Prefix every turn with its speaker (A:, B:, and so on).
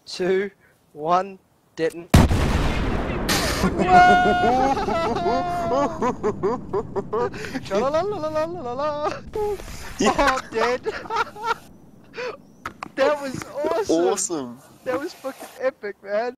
A: 2, 1, detonate. Sha-la-la-la-la-la-la-la.
B: Yeah.
A: Oh, I'm dead. That was awesome.
B: Awesome.
A: That was fucking epic, man.